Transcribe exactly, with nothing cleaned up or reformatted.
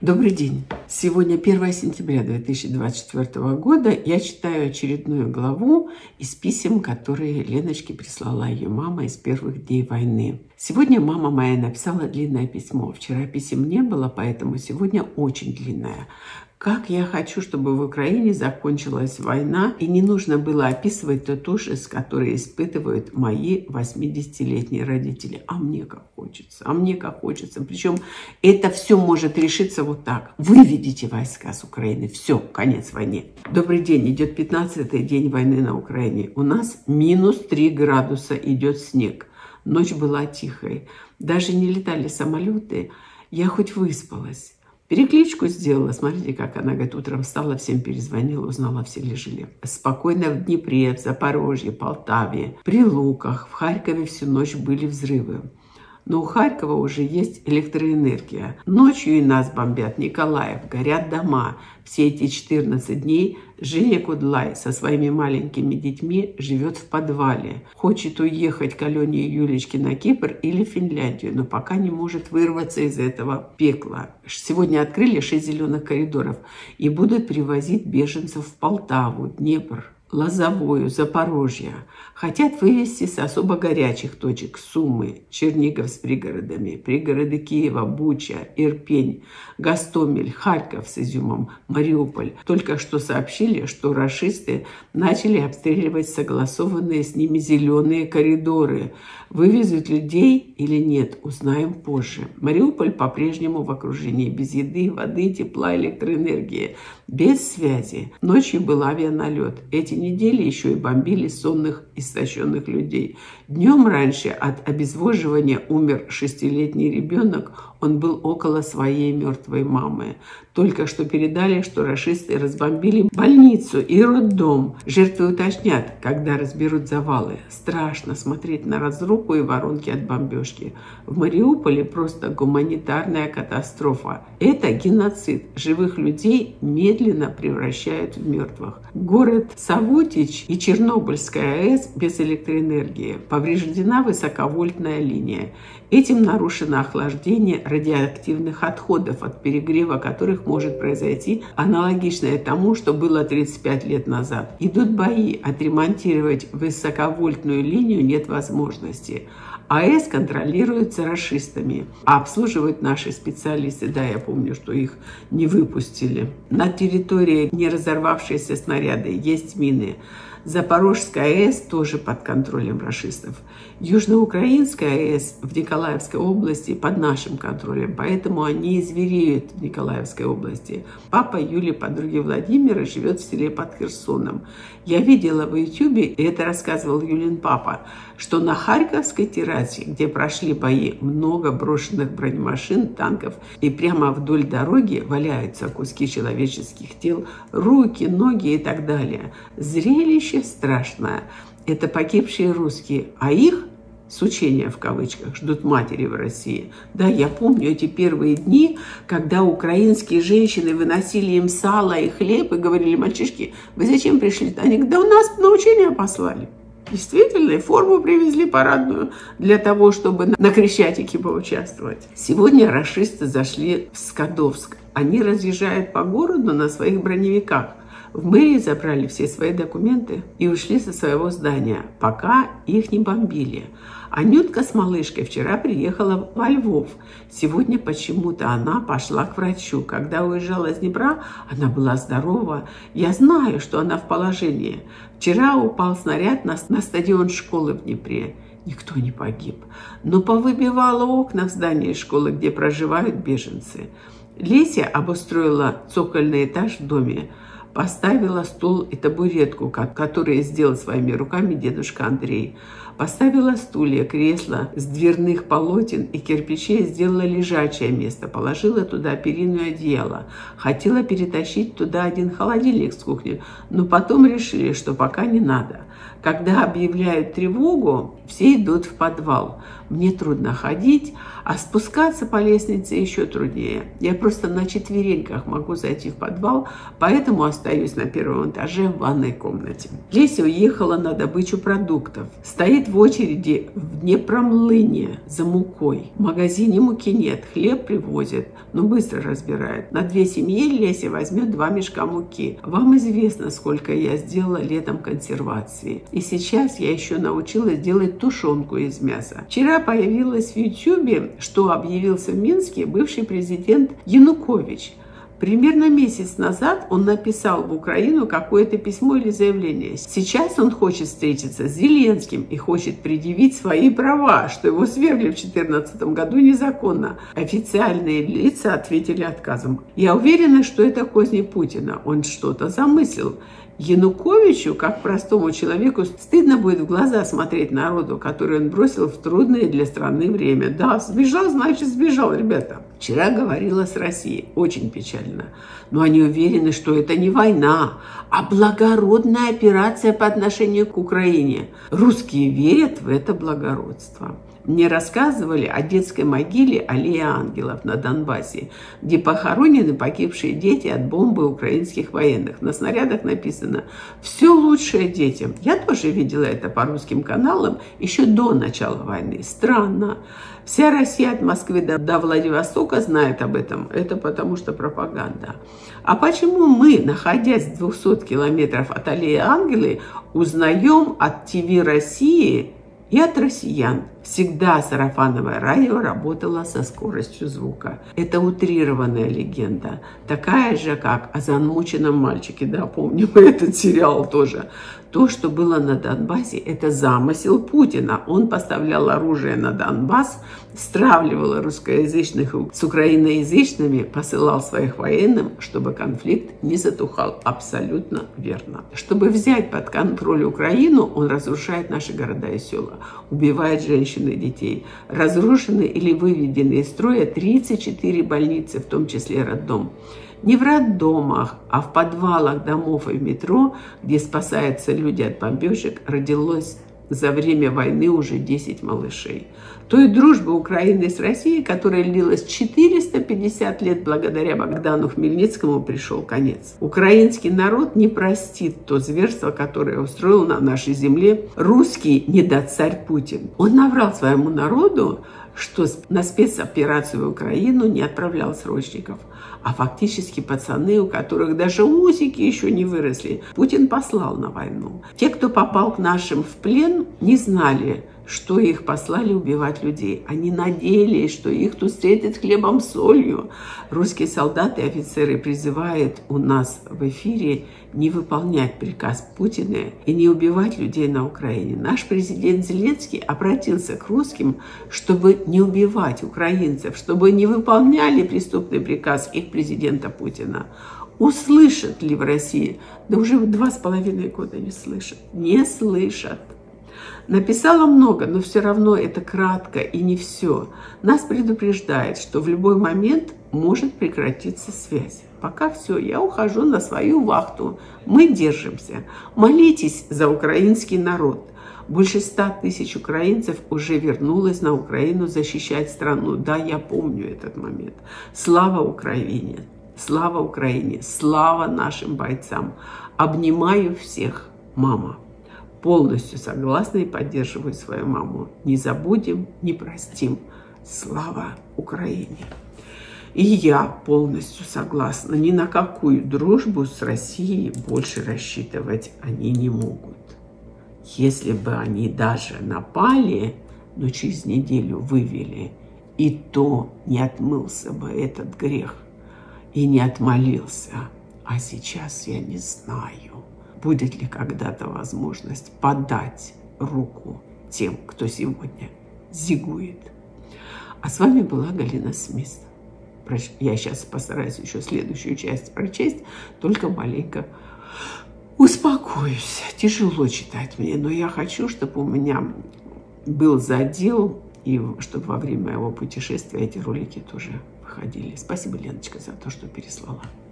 Добрый день! Сегодня первое сентября две тысячи двадцать четвёртого года. Я читаю очередную главу из писем, которые Леночке прислала ее мама из первых дней войны. Сегодня мама моя написала длинное письмо. Вчера писем не было, поэтому сегодня очень длинное. Как я хочу, чтобы в Украине закончилась война, и не нужно было описывать тот ужас, который испытывают мои восьмидесятилетние родители. А мне как хочется, а мне как хочется. Причем это все может решиться вот так. Выведите войска с Украины. Все, конец войне. Добрый день. Идет пятнадцатый день войны на Украине. У нас минус три градуса, идет снег. Ночь была тихой. Даже не летали самолеты. Я хоть выспалась. Перекличку сделала. Смотрите, как она, говорит, утром встала, всем перезвонила, узнала, все ли жили. Спокойно в Днепре, в Запорожье, Полтаве, при Луках, в Харькове всю ночь были взрывы. Но у Харькова уже есть электроэнергия. Ночью и нас бомбят, Николаев, горят дома. Все эти четырнадцать дней Женя Кудлай со своими маленькими детьми живет в подвале. Хочет уехать к Алене и Юлечке на Кипр или Финляндию, но пока не может вырваться из этого пекла. Сегодня открыли шесть зеленых коридоров и будут привозить беженцев в Полтаву, Днепр, Лозовую, Запорожье. Хотят вывести с особо горячих точек Сумы, Чернигов с пригородами, пригороды Киева, Буча, Ирпень, Гостомель, Харьков с Изюмом, Мариуполь. Только что сообщили, что рашисты начали обстреливать согласованные с ними зеленые коридоры. Вывезут людей или нет, узнаем позже. Мариуполь по-прежнему в окружении, без еды, воды, тепла, электроэнергии, без связи. Ночью был авианалет. Эти недели еще и бомбили сонных, истощенных людей. Днем раньше от обезвоживания умер шестилетний ребенок. Он был около своей мертвой мамы. Только что передали, что рашисты разбомбили больницу и роддом. Жертвы уточнят, когда разберут завалы. Страшно смотреть на разруху и воронки от бомбежки. В Мариуполе просто гуманитарная катастрофа. Это геноцид. Живых людей медленно превращают в мертвых. Город Савутич и Чернобыльская АЭС без электроэнергии. Повреждена высоковольтная линия. Этим нарушено охлаждение радиоактивных отходов, от перегрева которых может произойти аналогичное тому, что было тридцать пять лет назад. Идут бои, отремонтировать высоковольтную линию нет возможности. АЭС контролируется рашистами, а обслуживают наши специалисты. Да, я помню, что их не выпустили. На территории не разорвавшиеся снаряды есть мины. Запорожская АЭС тоже под контролем рашистов. Южноукраинская АЭС в Николаевской области под нашим контролем, поэтому они и звереют в Николаевской области. Папа Юли, подруги Владимира, живет в селе под Херсоном. Я видела в Ютубе, и это рассказывал Юлин папа, что на Харьковской террасе, где прошли бои, много брошенных бронемашин, танков, и прямо вдоль дороги валяются куски человеческих тел, руки, ноги и так далее. Зрелище страшное. Это погибшие русские, а их, с учения в кавычках, ждут матери в России. Да, я помню эти первые дни, когда украинские женщины выносили им сало и хлеб и говорили: мальчишки, вы зачем пришли? Они говорят: да у нас на учения послали. Действительно, и форму привезли парадную для того, чтобы на Крещатике поучаствовать. Сегодня рашисты зашли в Скадовск. Они разъезжают по городу на своих броневиках. В мэрии забрали все свои документы и ушли со своего здания, пока их не бомбили. Анютка с малышкой вчера приехала во Львов. Сегодня почему-то она пошла к врачу. Когда уезжала из Днепра, она была здорова. Я знаю, что она в положении. Вчера упал снаряд на, на стадион школы в Днепре. Никто не погиб, но повыбивало окна в здании школы, где проживают беженцы. Леся обустроила цокольный этаж в доме. Поставила стул и табуретку, которые сделал своими руками дедушка Андрей. Поставила стулья, кресла с дверных полотен и кирпичей, сделала лежачее место. Положила туда перину и одеяло. Хотела перетащить туда один холодильник с кухни, но потом решили, что пока не надо. Когда объявляют тревогу, все идут в подвал. Мне трудно ходить, а спускаться по лестнице еще труднее. Я просто на четвереньках могу зайти в подвал, поэтому остаюсь на первом этаже в ванной комнате. Леся уехала на добычу продуктов. Стоит в очереди в Днепромлыне за мукой. В магазине муки нет, хлеб привозят, но быстро разбирают. На две семьи Леся возьмет два мешка муки. Вам известно, сколько я сделала летом консервации. И сейчас я еще научилась делать тушенку из мяса. Вчера появилось в Ютьюбе, что объявился в Минске бывший президент Янукович. Примерно месяц назад он написал в Украину какое-то письмо или заявление. Сейчас он хочет встретиться с Зеленским и хочет предъявить свои права, что его свергли в две тысячи четырнадцатом году незаконно. Официальные лица ответили отказом. Я уверена, что это козни Путина. Он что-то замыслил. Януковичу, как простому человеку, стыдно будет в глаза смотреть народу, который он бросил в трудное для страны время. Да, сбежал, значит сбежал, ребята. Вчера говорила с Россией, очень печально. Но они уверены, что это не война, а благородная операция по отношению к Украине. Русские верят в это благородство. Мне рассказывали о детской могиле Аллеи Ангелов на Донбассе, где похоронены погибшие дети от бомбы украинских военных. На снарядах написано «Все лучшее детям». Я тоже видела это по русским каналам еще до начала войны. Странно. Вся Россия от Москвы до, до Владивостока знает об этом. Это потому что пропаганда. А почему мы, находясь в двухстах километрах от Аллеи Ангелы, узнаем от ТВ России и от россиян? Всегда сарафановое радио работало со скоростью звука. Это утрированная легенда, такая же, как о замученном мальчике. Да, помним этот сериал тоже. То, что было на Донбассе, это замысел Путина. Он поставлял оружие на Донбасс, стравливал русскоязычных с украиноязычными, посылал своих военным, чтобы конфликт не затухал. Абсолютно верно. Чтобы взять под контроль Украину, он разрушает наши города и села, убивает женщин и детей. Разрушены или выведены из строя тридцать четыре больницы, в том числе роддом. Не в роддомах, а в подвалах домов и в метро, где спасаются люди от бомбежек, родилось за время войны уже десять малышей. Той дружбы Украины с Россией, которая длилась четыреста пятьдесят лет, благодаря Богдану Хмельницкому, пришел конец. Украинский народ не простит то зверство, которое устроил на нашей земле русский недоцарь Путин. Он наврал своему народу, что на спецоперацию в Украину не отправлял срочников, а фактически пацаны, у которых даже усики еще не выросли, Путин послал на войну. Те, кто попал к нашим в плен, не знали, что их послали убивать людей. Они надеялись, что их тут встретят хлебом солью. Русские солдаты и офицеры призывают у нас в эфире не выполнять приказ Путина и не убивать людей на Украине. Наш президент Зеленский обратился к русским, чтобы не убивать украинцев, чтобы не выполняли преступный приказ их президента Путина. Услышат ли в России? Да уже два с половиной года не слышат. Не слышат. Написала много, но все равно это кратко и не все. Нас предупреждает, что в любой момент может прекратиться связь. Пока все, я ухожу на свою вахту. Мы держимся. Молитесь за украинский народ. Больше ста тысяч украинцев уже вернулось на Украину защищать страну. Да, я помню этот момент. Слава Украине! Слава Украине! Слава нашим бойцам! Обнимаю всех, мама. Полностью согласна и поддерживаю свою маму. Не забудем, не простим. Слава Украине! И я полностью согласна. Ни на какую дружбу с Россией больше рассчитывать они не могут. Если бы они даже напали, но через неделю вывели, и то не отмылся бы этот грех и не отмолился. А сейчас я не знаю, будет ли когда-то возможность подать руку тем, кто сегодня зигует. А с вами была Галина Смис. Я сейчас постараюсь еще следующую часть прочесть, только маленько успокоюсь. Тяжело читать мне, но я хочу, чтобы у меня был задел, и чтобы во время моего путешествия эти ролики тоже выходили. Спасибо, Леночка, за то, что переслала.